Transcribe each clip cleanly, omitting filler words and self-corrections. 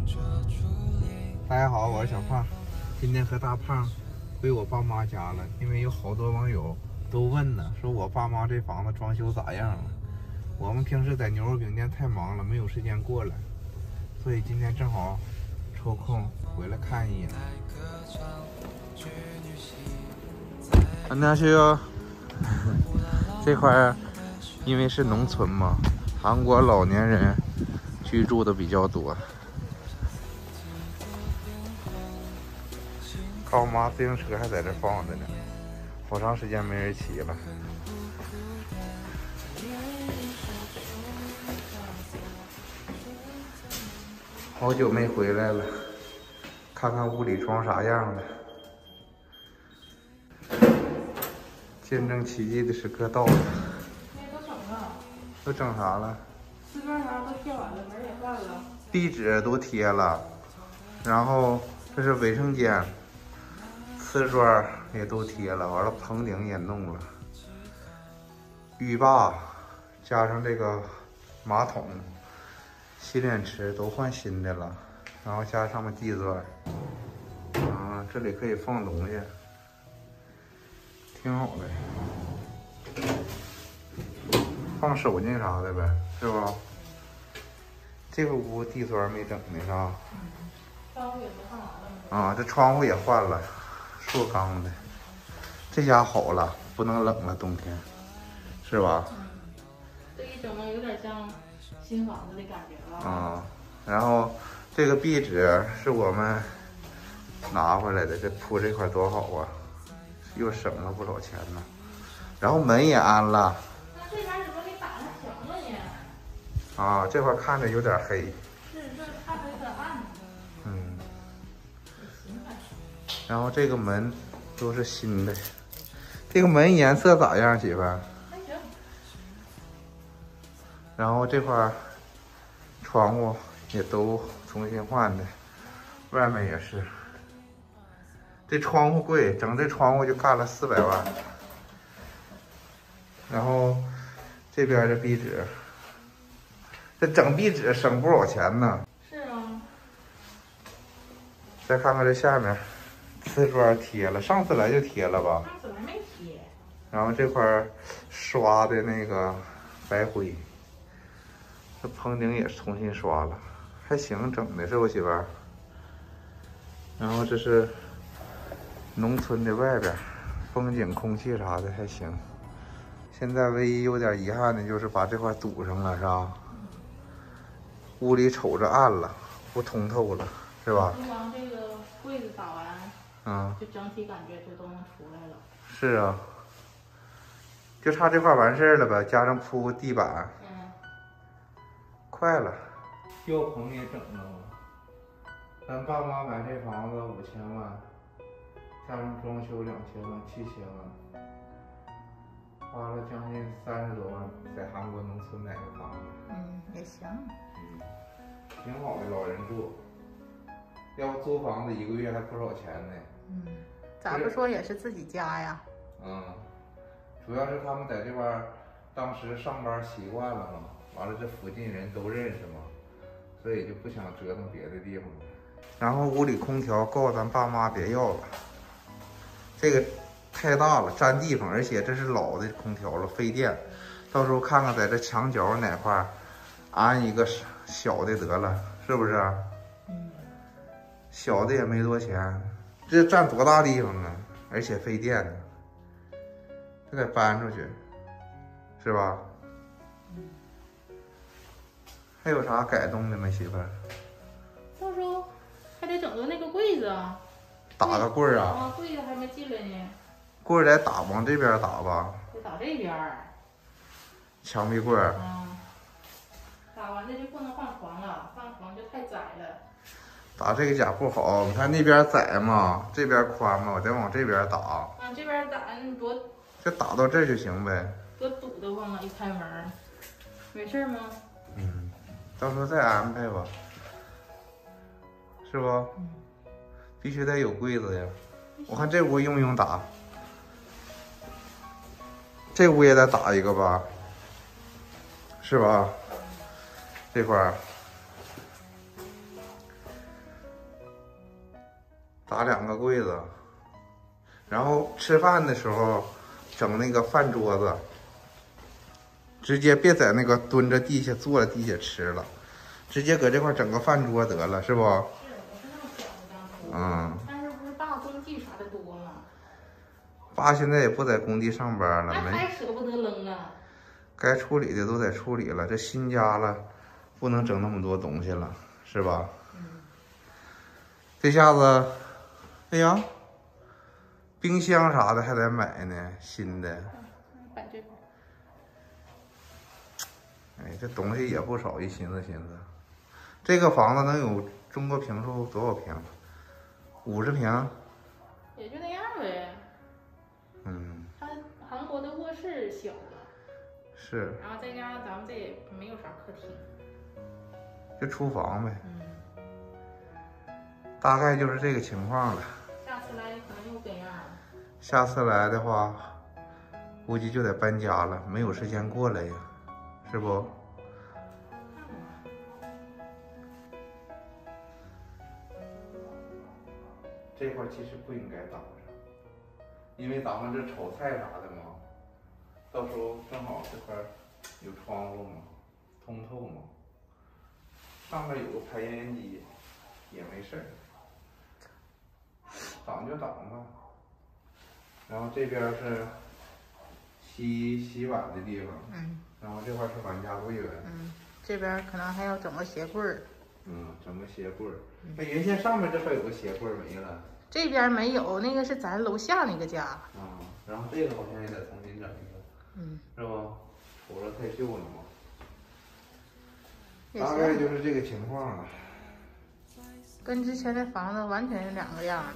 大家好，我是小胖，今天和大胖回我爸妈家了，因为有好多网友都问呢，说我爸妈这房子装修咋样了？我们平时在牛肉饼店太忙了，没有时间过来，所以今天正好抽空回来看一眼。안녕하세요。这块因为是农村嘛，韩国老年人居住的比较多。看我妈自行车还在这放着呢，好长时间没人骑了。好久没回来了，看看屋里装啥样了。见证奇迹的时刻到了。 都整了。 都整啥了？ 瓷砖啥都贴完了，门也换了。 壁纸都贴了，然后这是卫生间。瓷砖也都贴了，完了棚顶也弄了，浴霸加上这个马桶、洗脸池都换新的了，然后加上面地砖，这里可以放东西，挺好的，放手巾啥的呗，是吧？这个屋地砖没整呢，是吧？ 窗户也都换完了。 这窗户也换了。塑钢的，这家好了，不能冷了，冬天，是吧？ 这一整个有点像新房子的感觉了。 然后这个壁纸是我们拿回来的，这铺这块多好啊，又省了不少钱呢。然后门也安了。 那这边怎么给打上墙了呢？ 这块看着有点黑。 是，这看着有点暗。 然后这个门都是新的，这个门颜色咋样，媳妇儿？ 还行。 然后这块窗户也都重新换的，外面也是。这窗户贵，整这窗户就干了400万。然后这边的壁纸，这整壁纸省不少钱呢。 是啊。 再看看这下面。瓷砖贴了，上次来就贴了吧？ 上次来没贴。 然后这块刷的那个白灰，这棚顶也重新刷了，还行，整的是不媳妇儿？然后这是农村的外边，风景、空气啥的还行。现在唯一有点遗憾的就是把这块堵上了，是吧？屋里瞅着暗了，不通透了，是吧？ 就光这个柜子打完。就整体感觉就都能出来了。是啊，就差这块完事儿了呗，加上铺地板。快了。吊棚也整了吗？咱爸妈买这房子5000万，加上装修2000万，7000万，花了将近30多万，在韩国农村买个房子。 也行。 挺好的，老人住。要租房子1个月还不少钱呢。 咋不说也是自己家呀？ 主要是他们在这边当时上班习惯了嘛，完了这附近人都认识嘛，所以就不想折腾别的地方了。然后屋里空调告诉咱爸妈别要了，这个太大了占地方，而且这是老的空调了，费电。到时候看看在这墙角哪块安一个小的得了，是不是？小的也没多钱，这占多大地方啊？而且费电呢，这得搬出去，是吧？还有啥改动的吗，媳妇儿？ 到时候还得整个那个柜子， 打个柜儿啊？ 柜子还没进来呢。 柜儿得打，往这边打吧？ 得打这边。 墙壁柜儿。 打完了就不能放床了，放床就太窄了。 打这个甲不好，你看那边窄嘛，这边宽嘛，我得往这边打。 这边打多， 就打到这儿就行呗。 多堵得慌啊！一开门，没事吗？ 到时候再安排吧，是不？必须得有柜子呀。我看这屋用不用打？这屋也得打一个吧？是吧？这块儿打2个柜子，然后吃饭的时候整那个饭桌子，直接别在那个蹲着地下坐在地下吃了，直接搁这块整个饭桌得了，是不？是， 我是那么想的当初。但是不是爸工地啥的多吗？ 爸现在也不在工地上班了， 那还舍不得扔啊。 该处理的都得处理了，这新家了，不能整那么多东西了，是吧？这下子，哎呀，冰箱啥的还得买呢，新的。 摆这边。 哎，这东西也不少，一寻思寻思，这个房子能有中国平数多少平？50平。 也就那样呗。它韩国的卧室小了。 是。 然后再加上咱们这也没有啥客厅。 就厨房呗。大概就是这个情况了。 下次来可能又变样了。 下次来的话，估计就得搬家了，没有时间过来呀，是不？这块其实不应该挡上，因为咱们这炒菜啥的嘛，到时候正好这块有窗户嘛，通透嘛，上面有个排烟机也没事儿。挡就挡吧，然后这边是洗碗的地方，然后这块是碗架柜呗， 这边可能还要整个鞋柜儿， 整个鞋柜儿。那原先上面这块有个鞋柜儿没了，这边没有，那个是咱楼下那个家。 然后这个好像也得重新整一个，是不？瞅着太旧了嘛。大概就是这个情况了。 跟之前的房子完全是2个样。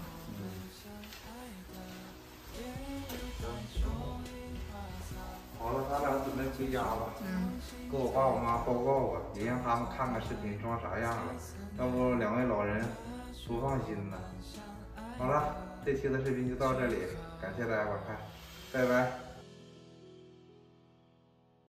好了，咱俩准备回家吧。跟我爸我妈报告啊，也让他们看看视频装啥样了，要不2位老人不放心呢。好了，这期的视频就到这里，感谢大家观看，拜拜。